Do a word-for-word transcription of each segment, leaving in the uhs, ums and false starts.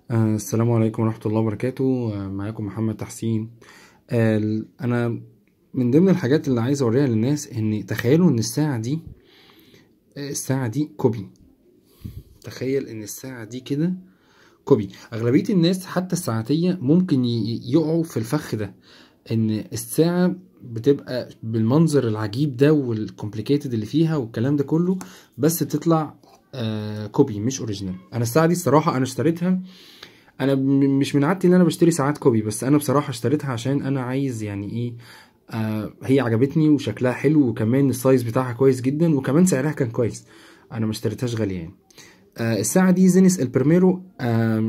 آه، السلام عليكم ورحمة الله وبركاته. آه، معاكم محمد تحسين. آه، ال- أنا من ضمن الحاجات اللي عايز أوريها للناس إن تخيلوا إن الساعة دي آه، الساعة دي كوبي. تخيل إن الساعة دي كده كوبي. أغلبية الناس حتى الساعاتية ممكن ي- يقعوا في الفخ ده، إن الساعة بتبقى بالمنظر العجيب ده والكومبليكيتد اللي فيها والكلام ده كله، بس تطلع آه كوبي مش اوريجينال. انا الساعه دي الصراحه انا اشتريتها. انا م- مش من عادتي ان انا بشتري ساعات كوبي، بس انا بصراحه اشتريتها عشان انا عايز يعني ايه. آه هي عجبتني وشكلها حلو، وكمان السايز بتاعها كويس جدا، وكمان سعرها كان كويس. انا ما اشتريتهاش غاليه يعني. آه الساعه دي زينس البرميرو. آه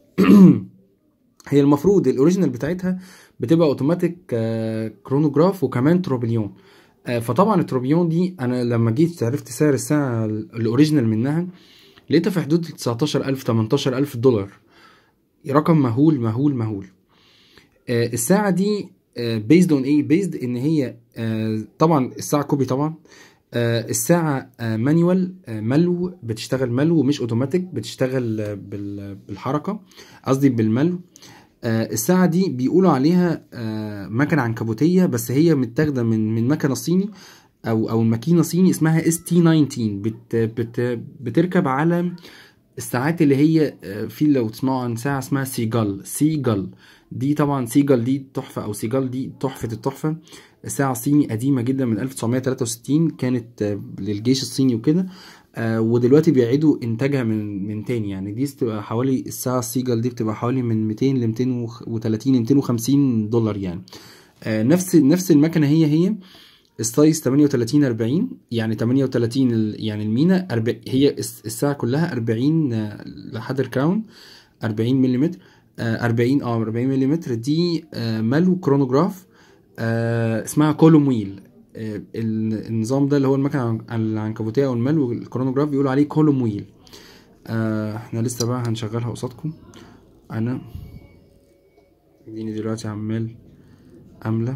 هي المفروض الاوريجينال بتاعتها بتبقى اوتوماتيك آه كرونوجراف وكمان تروبليون. آه فطبعا التروبليون دي انا لما جيت عرفت سعر الساعه الاوريجينال منها، لقيتها في حدود تسعتاشر الف تمنتاشر الف دولار. رقم مهول مهول مهول. آه، الساعة دي بيزد اون ايه بيزد ان هي آه، طبعا الساعة كوبي طبعا. آه، الساعة مانيوال، ملو، بتشتغل ملو مش اوتوماتيك، بتشتغل آه، بال- بالحركة، قصدي بالملو. آه، الساعة دي بيقولوا عليها آه، مكنة عنكبوتية، بس هي متاخدة من من مكنة صيني، او او ماكينة صيني اسمها اس تي تسعتاشر. بت بت بتركب على الساعات اللي هي آه، في، لو تسمعوا عن ساعة اسمها سيجال سيجال. دي طبعا سيجال دي تحفة، او سيجال دي تحفة التحفة. ساعة صيني قديمة جدا من الف وتسعمية تلاتة وستين، كانت آه، للجيش الصيني وكده. آه ودلوقتي بيعيدوا انتاجها من من تاني. يعني دي بتبقى حوالي، الساعة السيجال دي بتبقى حوالي من ميتين ل ميتين وتلاتين ميتين وخمسين دولار يعني. آه نفس نفس المكنة هي هي. السايز تمنية وتلاتين اربعين، يعني تمنية وتلاتين ال- يعني المينا أربع، هي الس- الساعة كلها اربعين آه، لحد الكراون اربعين ملم. اربعين اه اربعين ملم. دي آه، مالو كرونوجراف. آه، اسمها كولوم ويل. آه، ال- النظام ده اللي هو المكنة العن- العنكبوتية او المالو الكرونوجراف بيقولوا عليه كولوم ويل. آه، احنا لسه بقى هنشغلها قصادكم. انا اديني دلوقتي عمال املى.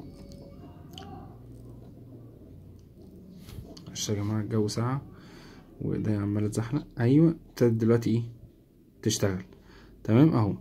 معلش يا جماعة الجو ساعة وايديا عمالة تزحلق. ايوه ابتدت دلوقتي ايه تشتغل. تمام اهو.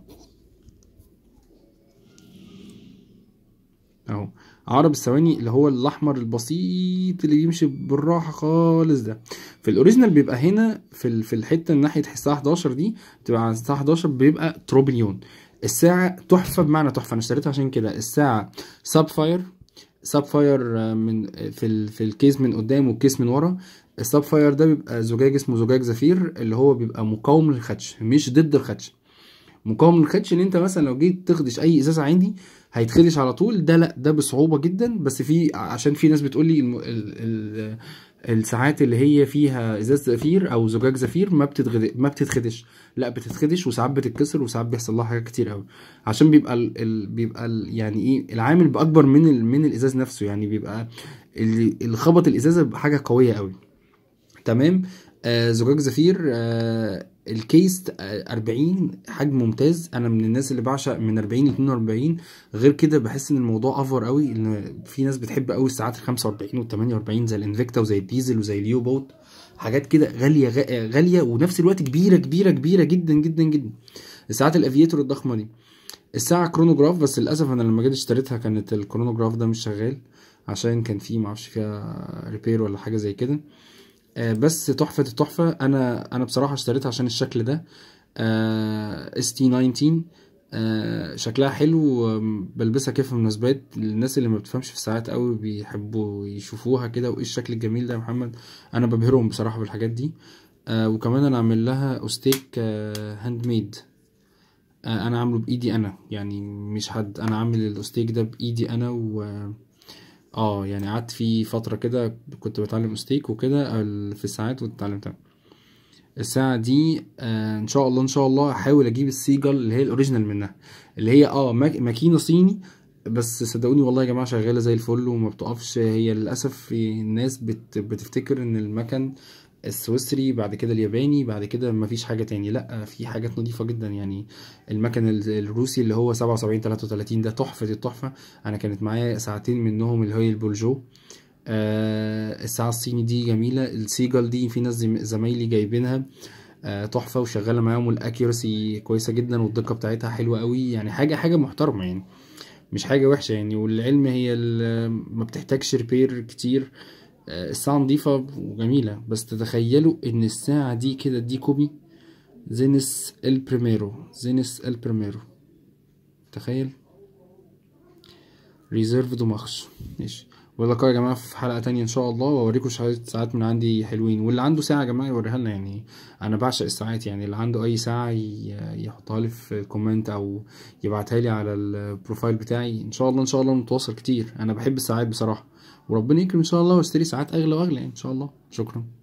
اهو عقرب الثواني اللي هو الاحمر البسيط اللي بيمشي بالراحه خالص ده. في الاوريجينال بيبقى هنا في ال- في الحته من ناحيه الساعه حداشر دي، بتبقى على الساعه حداشر بيبقى تروبليون. الساعه تحفه بمعنى تحفه، انا اشتريتها عشان كده. الساعه سابفاير. سابفاير آه، من في ال في الكيس من قدام والكيس من ورا. السابفاير ده بيبقى زجاج اسمه زجاج زفير، اللي هو بيبقى مقاوم للخدش مش ضد الخدش. مقاوم للخدش ان انت مثلا لو جيت تخدش اي ازازه عندي هيتخدش على طول. ده لا، ده بصعوبه جدا. بس في، عشان في ناس بتقول لي الم... ال... ال... الساعات اللي هي فيها ازاز زفير او زجاج زفير ما بتتغد... ما بتتخدش. لا بتتخدش، وساعات بتتكسر، وساعات بيحصل لها حاجات كتير قوي. عشان بيبقى ال... ال... بيبقى ال... يعني ايه العامل باكبر من ال... من الازاز نفسه. يعني بيبقى اللي اللي خبط الازازه بحاجه قويه قوي. تمام. آه زجاج زفير. آه الكيس آه اربعين، حجم ممتاز. انا من الناس اللي بعشق من اربعين ل اتنين واربعين. غير كده بحس ان الموضوع افور قوي، ان في ناس بتحب قوي الساعات ال خمسة واربعين وال تمنية واربعين زي الانفيكتا وزي الديزل وزي اليو بوت. حاجات كده غاليه غ- غاليه ونفس الوقت كبيره كبيره كبيره جدا جدا جدا. الساعات الافيتور الضخمه دي. الساعه كرونوجراف، بس للاسف انا لما جيت اشتريتها كانت الكرونوجراف ده مش شغال، عشان كان فيه معرفش فيها ريبير ولا حاجه زي كده. آه، بس تحفة التحفة. أنا أنا بصراحة اشتريتها عشان الشكل ده. اس تي تسعتاشر. آه، شكلها حلو. آم، بلبسها كيف في المناسبات. الناس اللي ما بتفهمش في الساعات قوي بيحبوا يشوفوها كده، وايه الشكل الجميل ده يا محمد. انا ببهرهم بصراحة بالحاجات دي. آه، وكمان انا عامل لها اوستيك آه، هاند ميد. آه، انا عامله بايدي انا، يعني مش حد. انا عامل الاوستيك ده بايدي انا و اه يعني قعدت في فترة كده كنت بتعلم ستيك وكده ال- في الساعات واتعلمتها. الساعة دي آه ان شاء الله ان شاء الله هحاول اجيب السيجل اللي هي الاوريجينال منها، اللي هي اه ماك- ماكينة صيني. بس صدقوني والله يا جماعة شغالة زي الفل وما بتقفش. هي للأسف في الناس بت بتفتكر ان المكن السويسري بعد كده الياباني بعد كده مفيش حاجة تاني. لا، في حاجات نظيفة جدا يعني. المكن ال- الروسي اللي هو سبعة وسبعين تلاتة وتلاتين ده تحفة التحفة. انا كانت معايا ساعتين منهم اللي هي البولجو. آه الساعة الصيني دي جميلة. السيجل دي في ناس زم- زمايلي جايبينها. آه، تحفه وشغاله معاهم، والاكيورسي كويسه جدا والدقه بتاعتها حلوه قوي، يعني حاجه حاجه محترمه يعني، مش حاجه وحشه يعني. والعلم هي ال- ما بتحتاجش ريبير كتير. آه، الساعه نظيفه وجميله. بس تتخيلوا ان الساعه دي كده دي كوبي زينس البريميرو، زينس البريميرو، تخيل، ريزيرفد ومخش. ماشي، واللقاء يا جماعه في حلقه تانية ان شاء الله، واوريكم شويه ساعات من عندي حلوين. واللي عنده ساعه يا جماعه يوريها لنا يعني، انا بعشق الساعات يعني. اللي عنده اي ساعه ي- يحطها لي في الكومنت او يبعتها لي على البروفايل بتاعي، ان شاء الله ان شاء الله نتواصل كتير. انا بحب الساعات بصراحه، وربنا يكرم ان شاء الله واشتري ساعات اغلى واغلى يعني ان شاء الله. شكرا.